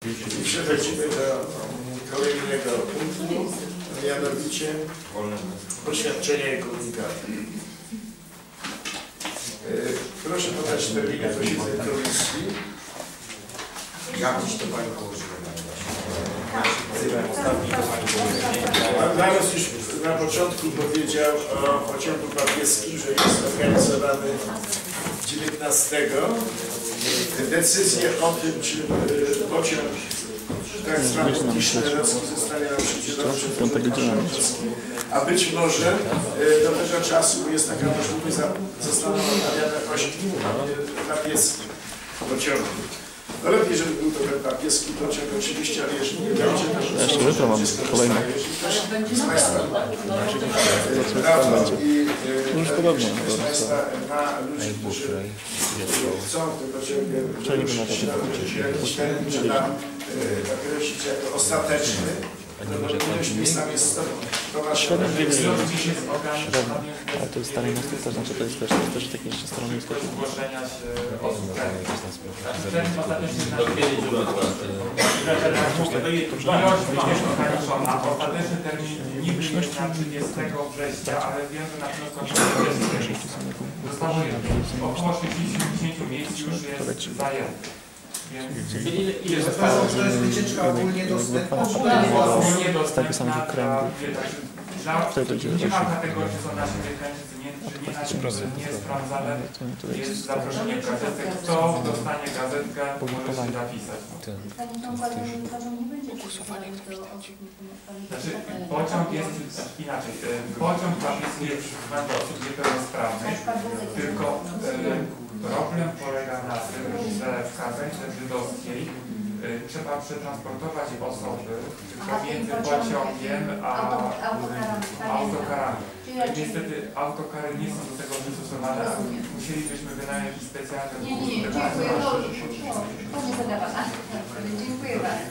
Przechodzimy do kolejnego punktu, mianowicie oświadczenia i komunikaty. Proszę podać terminę posiedzenia komisji. Jak dziś to Pani położyła? Pan Laros już na początku powiedział o pociągu papieskim, że jest organizowany 19. Decyzję o tym, czy pociąg tak zwany Kiszlerowski zostanie nam przydzielony przez a być może do tego czasu, bo jest taka możliwość, zostaną odnawiane 8 papieskich pociągów. No lepiej, żeby był to ten papieski pociąg oczywiście, ale jeżeli nie będzie, to jeszcze jutro mam kolejne. z Państwa prawo i z Państwa ma ludzi, którzy chcą te pociągi czy nam określić jako ostateczny, no ilość miejsc tam jest 100 na 7. Ale to jest dalej na to znaczy to jest też takie jeszcze strony jest takie. Zgłoszenia się osób. Termin ostateczny ostateczny termin nigdy nie jest na 30 września, ale wiem, że na pewno zostało około 60 miejsc już jest zajętych. Ile zostało? To jest wycieczka ogólnie dostępna? Ogólnie dostępna nie ma kategorii, czy są nasi wykręci, czy nie nasi, nie sprawdzane. Jest zaproszenie w gazetce. Kto dostanie gazetkę, może się zapisać. Znaczy, pociąg jest inaczej. Pociąg papieski jest przygotowany do osób niepełnosprawnych, tylko problem polega na tym, że w gazecie żydowskiej trzeba przetransportować osoby pomiędzy pociągiem a autokarami. Niestety autokary nie są do tego wystosowane, a musielibyśmy wynająć jakiś specjalny dziękuję. Dziękuję bardzo.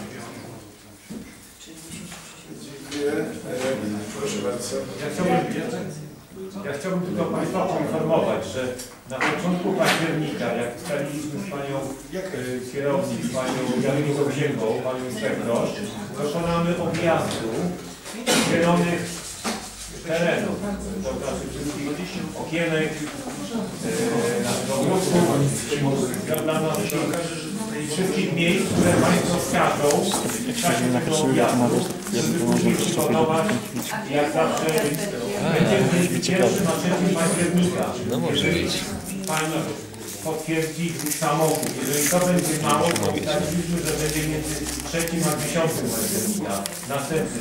Dziękuję. Proszę bardzo. Ja chciałbym tylko Państwa poinformować, że na początku października, jak ustaliliśmy z Panią kierownik, z Panią Janiną Ziębą, Panią inspektor, dokonamy objazdu zielonych terenów, to znaczy wszystkich okienek naszego grupu, wszystkich miejsc, które Państwo wskażą w czasie tego objazdu, żeby później przygotować, jak zawsze będzie pierwszy na 3 października. Jeżeli Pani potwierdzi samochód, jeżeli to będzie mało, to ustaliliśmy, że będzie między 3 a 10 października. Następny.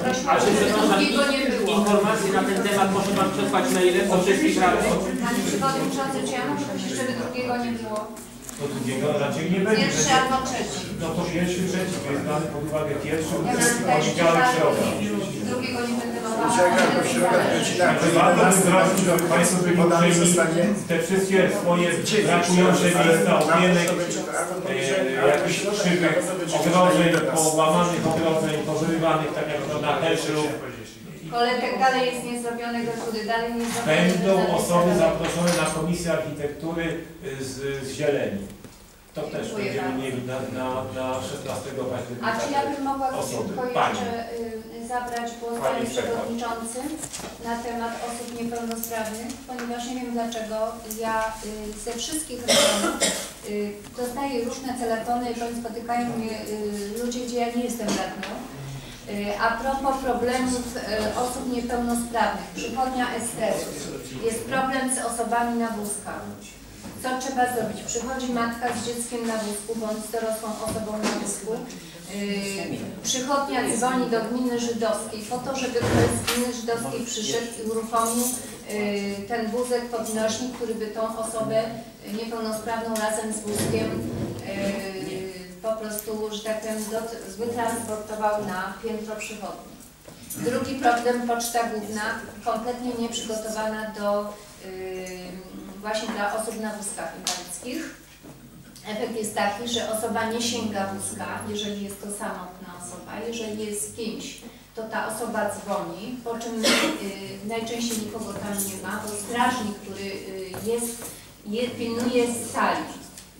Informacje na ten temat może Pan przesłać mailem o wszystkich radnych. Panie Przewodniczący, czy ja mogę prosić, żeby drugiego nie było? To drugiego raczej nie będzie. Pierwszy albo trzeci. No to pierwszy, trzeci, bo jest brany pod uwagę pierwszy, Ja trzeci, mam też poniedziałek, środa. drugiego nie będę Warto by zrobić, żeby Państwo byli uprzejmi te wszystkie swoje brakujące miejsca, okienek, jakichś krzywych ogrodzeń, połamanych ogrodzeń, powyrywanych, tak jak to na Teszu. Koletek dalej jest niezrobionego trudy, dalej nie zrobione. Będą osoby zaproszone na Komisję Architektury z Zieleni. To też będziemy mieli na 16 października. A czy ja bym mogła krótko jeszcze zabrać głos, Panie Przewodniczący, na temat osób niepełnosprawnych, ponieważ nie wiem dlaczego ja ze wszystkich regionów dostaję różne telefony, bądź spotykają mnie ludzie, gdzie ja nie jestem radną. A propos problemów osób niepełnosprawnych, przychodnia STR, jest problem z osobami na wózkach. Co trzeba zrobić? Przychodzi matka z dzieckiem na wózku, bądź z dorosłą osobą na wózku. Przychodnia dzwoni do gminy żydowskiej po to, żeby ktoś z gminy żydowskiej przyszedł i uruchomił ten wózek podnośnik, który by tą osobę niepełnosprawną razem z wózkiem po prostu, że tak powiem, wytransportował na piętro przychodni. Drugi problem, poczta główna, kompletnie nieprzygotowana do właśnie dla osób na wózkach inwalidzkich. Efekt jest taki, że osoba nie sięga wózka, jeżeli jest to samotna osoba, jeżeli jest z kimś, to ta osoba dzwoni, po czym najczęściej nikogo tam nie ma, bo strażnik, który pilnuje z sali,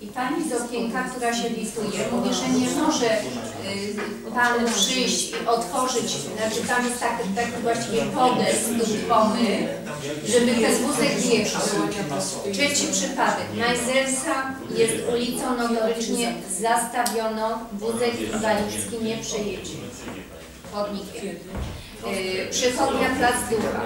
I pani z okienka, która się listuje, mówi, że nie może pan przyjść i otworzyć, znaczy tam jest taki właściwie podest ruchomy, żeby ten wózek wjechał. Trzeci przypadek. Majzersa jest ulicą, notorycznie zastawiono, wózek inwalidzki nie przejedzie chodnikiem. Przychodnia Plac Ducha.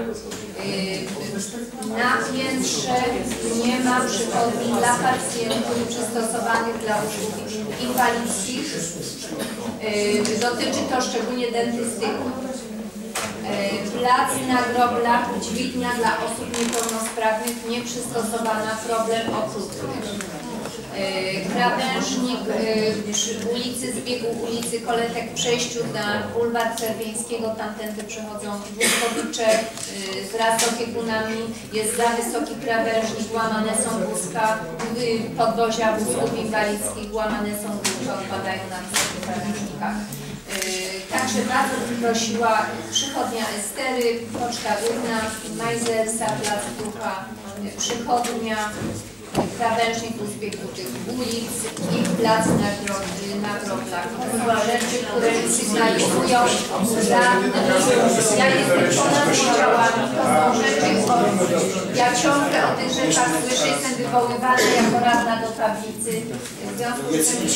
Na piętrze nie ma przychodni dla pacjentów przystosowanych dla usług inwalidzkich. Dotyczy to szczególnie dentystyków. Plac na Groblach, dźwignia dla osób niepełnosprawnych, nieprzystosowana, problem okrutny. Krawężnik przy ulicy, zbiegu ulicy Koletek w przejściu na bulwar Czerwieńskiego, tamtędy przechodzą wózkowicze wraz z opiekunami, jest za wysoki krawężnik, łamane są wózka, podwozia wózków inwalidzkich, łamane są wózka, odpadają na wysokich krawężnikach. Także bardzo prosiła przychodnia Estery, Poczta Górna, Majzersa, Plac Ducha, przychodnia, krawężnik u zbiegu tych ulic i plac na Groblach. To są rzeczy, które sygnalizują, że ja jestem ponad działami. To są rzeczy, ja ciągle o tych rzeczach słyszę, jestem wywoływana jako radna do tablicy. W związku z tym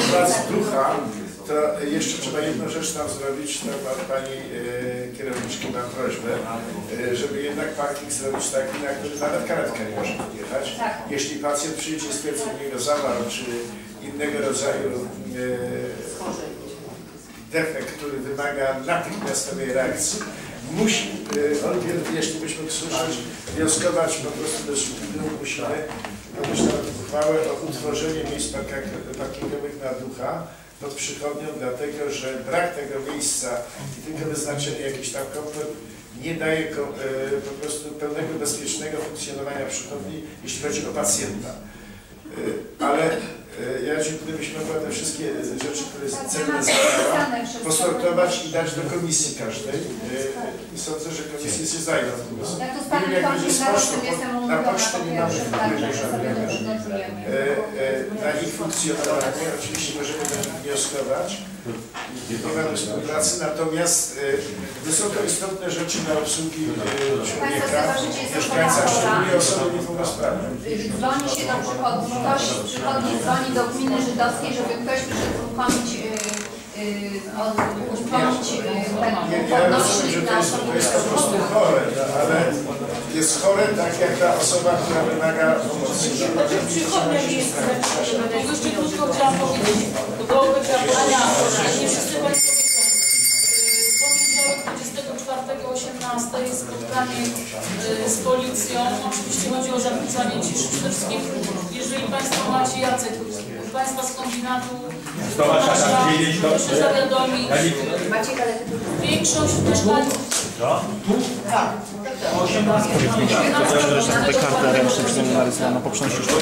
to jeszcze trzeba jedną rzecz tam zrobić, to pani kierowniczki mam prośbę, żeby jednak parking zrobić taki, na który nawet karetka nie może podjechać. Tak. Jeśli pacjent przyjdzie z niego zawał, czy innego rodzaju defekt, który wymaga natychmiastowej reakcji, musi, jeśli byśmy słyszeć, wnioskować po prostu do szpitala, musimy podać uchwałę o utworzeniu miejsc parkingowych na Ducha pod przychodnią, dlatego że brak tego miejsca i tylko wyznaczenie jakiś tam komfort nie daje po prostu pełnego, bezpiecznego funkcjonowania przychodni, jeśli chodzi o pacjenta. Ale ja gdybyśmy mogli te wszystkie rzeczy, które jest cenne posortować i dać do komisji każdej. I sądzę, że komisje się zajmą. Ja tu z panem Konfiguracją jestem umówiona, na pocztę nie mamy na ich funkcjonowanie. Oczywiście możemy do nich wnioskować. Nie mamy współpracy, natomiast wysoko istotne rzeczy na obsługi człowieka, mieszkańca, szczególnie osoby niepełnosprawne. Dzwoni się do przychodni, ktoś z przychodni dzwoni do gminy żydowskiej, żeby ktoś przyszedł uruchomić Ja rozumiem, że to jest po prostu chore, ale jest chore tak jak ta osoba, która wymaga pomocy. Przychodnia jest jeszcze krótko chciałam powiedzieć, bo działania, nie wszyscy Państwo wiedzą. W poniedziałek 24 o 18 jest spotkanie z policją. Oczywiście chodzi o zakłócanie ciszy. Przede wszystkim, jeżeli Państwo macie Jacek, Państwa z kombinatu, proszę zawiadomić. Większość mieszkańców. Tak. 18. Te karty ręczne przeze mnie narysowane po przenosi już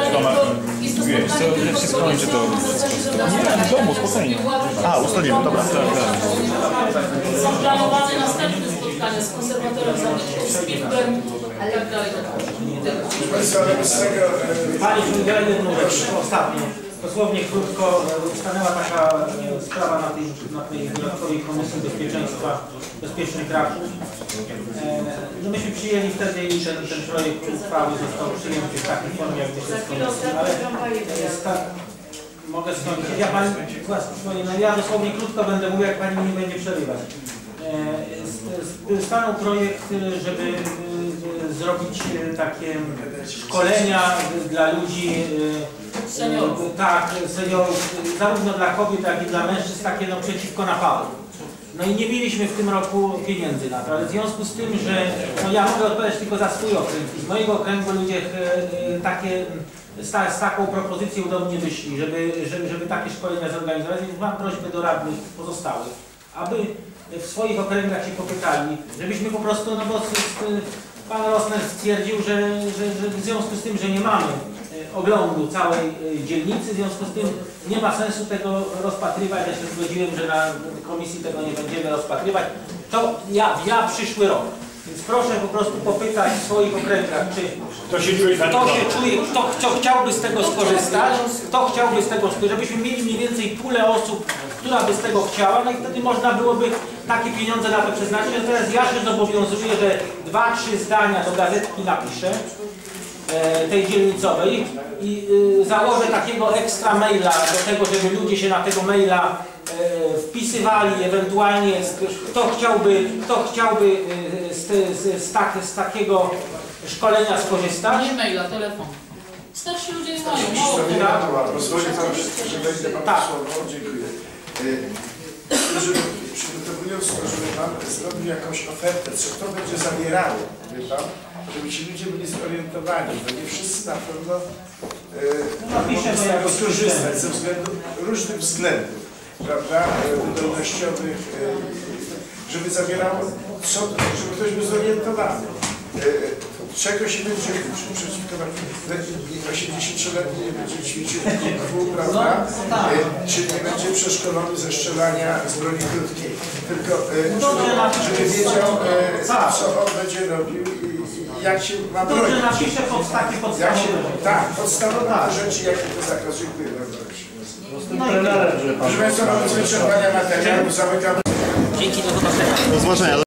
wszystko będzie to. Nie, w domu, spokojnie. A, ustalimy, dobra. Są planowane następne spotkania z konserwatorem zabytków, z Pilbem i tak dalej. Pani Szulgerny, ostatnio, dosłownie krótko, stanęła taka sprawa na tej dodatkowej Komisji Bezpieczeństwa Bezpiecznych Traków. No myśmy przyjęli wtedy i ten projekt uchwały został przyjęty w takiej formie, jakby się skończył, ale mogę skończyć. Ja dosłownie krótko będę mówił, jak Pani nie będzie przerywać. Stanął projekt, żeby zrobić takie szkolenia dla ludzi, seniorów. Tak, seniorów, zarówno dla kobiet, jak i dla mężczyzn, takie przeciwko napadom. No i nie mieliśmy w tym roku pieniędzy na to, ale w związku z tym, że ja mogę odpowiadać tylko za swój okręg. Z mojego okręgu ludzie z taką propozycją do mnie wyszli, żeby takie szkolenia zorganizować. Więc mam prośbę do radnych pozostałych, aby w swoich okręgach się popytali, żebyśmy po prostu, no bo pan Rosner stwierdził, że w związku z tym, że nie mamy oglądu całej dzielnicy, w związku z tym nie ma sensu tego rozpatrywać. Ja się zgodziłem, że na komisji tego nie będziemy rozpatrywać. To ja przyszły rok. Więc proszę po prostu popytać w swoich okręgach, czy To się czuje kto się czuje, kto chciałby z tego skorzystać, kto chciałby z tego skorzystać, żebyśmy mieli mniej więcej pulę osób, która by z tego chciała, no i wtedy można byłoby takie pieniądze na to przeznaczyć. A teraz ja się zobowiązuję, że 2-3 zdania do gazetki napiszę, tej dzielnicowej i założę takiego ekstra maila do tego, żeby ludzie się na tego maila wpisywali, ewentualnie kto chciałby z takiego szkolenia skorzystać. Nie maila, telefon. Starsi ludzie nie mają, mało. Pozwolę Pan, że wejdę Pan Tak. słowo. Dziękuję. Przygotowując to, żeby Pan zrobił jakąś ofertę, co to będzie zawierało, wie Pan, żeby ci ludzie byli zorientowani, bo nie wszyscy na pewno mogą z tego skorzystać ze względu, różnych względów, prawda, wydolnościowych, żeby zawierało, żeby ktoś był zorientowany. Czego się będzie uczył przeciwko 80-letni nie będzie ćwiczył kung-fu, prawda? Czy nie będzie przeszkolony ze strzelania z broni krótkiej, tylko żeby wiedział, co on będzie robił i jak się ma bronić. Dobrze, napiszę takie podstawowe. Tak, podstawowe rzeczy, jakie to zakaz. Dziękuję bardzo. trenerem, że Pan... Proszę Państwa, mamy wyczerpania materiału, zamykamy. Dzięki, do zobaczenia. Do zobaczenia.